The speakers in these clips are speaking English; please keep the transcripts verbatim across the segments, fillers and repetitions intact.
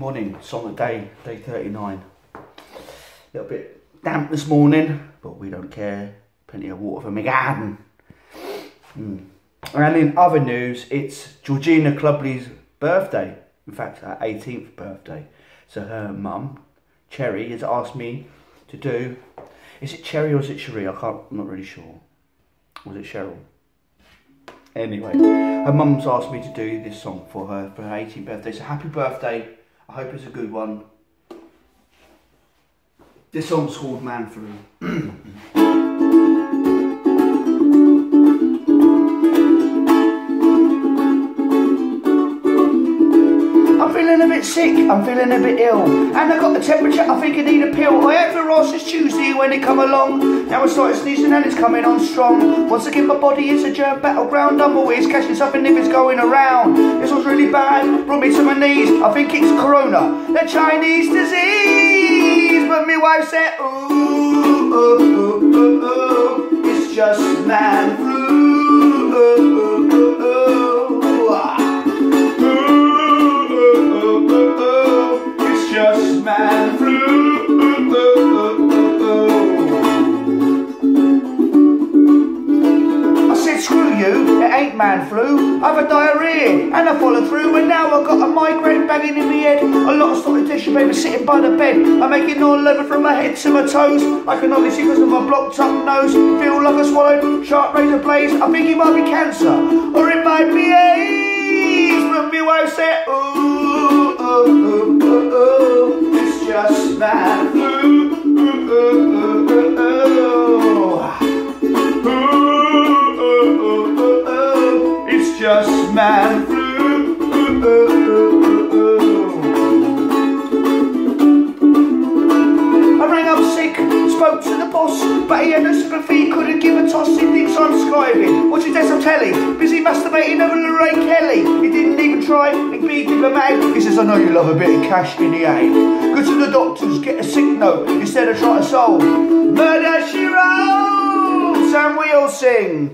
Morning, it's on the day, day thirty-nine. A little bit damp this morning, but we don't care. Plenty of water for my garden. Mm. And in other news, it's Georgina Clubley's birthday. In fact, her eighteenth birthday. So her mum, Cherry, has asked me to do... Is it Cherry or is it Cherie? I can't, I'm not really sure. Was it Cheryl? Anyway, her mum's asked me to do this song for her for her eighteenth birthday. So happy birthday. I hope it's a good one. This song's called Man Flu. I'm feeling a bit sick, I'm feeling a bit ill, and I got the temperature, I think I need a pill. I had Ferocious Tuesday when it come along. Now I started sneezing and it's coming on strong. Once again my body is a germ battleground. I'm always catching something if it's going around. This one's really bad, brought me to my knees. I think it's corona, the Chinese disease. But my wife said, ooh, ooh, ooh, ooh, ooh, it's just man flu. Ooh, ooh, ooh, ooh, ah. Just man flu. I said screw you, it ain't man flu. I've a diarrhea and I followed through, and now I've got a migraine banging in my head. A lot of started tissue paper sitting by the bed. I'm making all over from my head to my toes. I can only see because of my blocked up nose. Feel like I swallowed sharp razor blades. I think it might be cancer or it might be AIDS. But my wife said ooh, ooh, ooh, ooh, ooh, it's just man flu. Ooh, ooh, ooh, ooh, ooh. Ooh, ooh, ooh, ooh, ooh, it's just man flu. Ooh, ooh, ooh, ooh. I rang up sick, spoke to the boss, but he had no sympathy, couldn't give a toss. He thinks I'm skiving, watching Des on telly, busy masturbating over Lorraine Kelly. He didn't even try and be diplomatic. He says, I know you love a bit of cash in the aid. Go to the doctors, get a sick note instead of try to solve. Murder she wrote, and we all sing.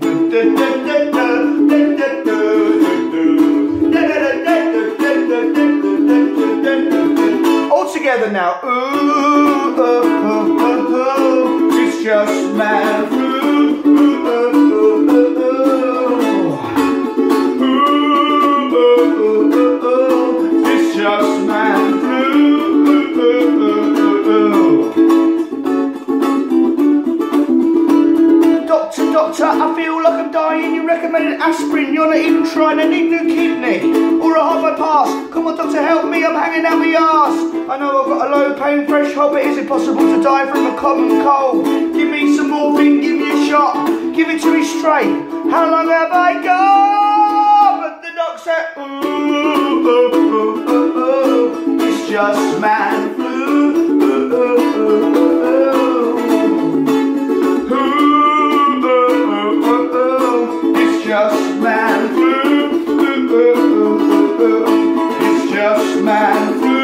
All together now. Ooh, ooh, ooh, ooh, ooh, it's just man flu. Ooh, ooh, ooh, ooh, ooh. Ooh, ooh, ooh, ooh, ooh, it's just man flu. Ooh, ooh, ooh, ooh, ooh. Doctor, doctor, I feel like I'm dying. You recommended aspirin, you're not even trying. I need new kidney or a heart bypass. Come on, doctor, help me, I'm hanging out my arse. I know I've got a low pain threshold, but is it possible to die from a common cold? Give me some morphine, give me a shot, give it to me straight. How long have I got? But the doc said, ooh, ooh, ooh, ooh, ooh, it's just man flu. Ooh, ooh, ooh, ooh, ooh. Ooh, ooh, ooh, ooh, ooh, it's just man flu. Ooh, ooh, ooh, ooh, ooh, it's just man flu.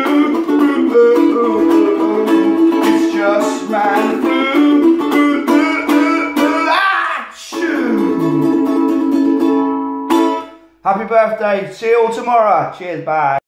It's just man flu. Ooh, ooh, ooh, ooh, achoo. Happy birthday. See you all tomorrow. Cheers. Bye.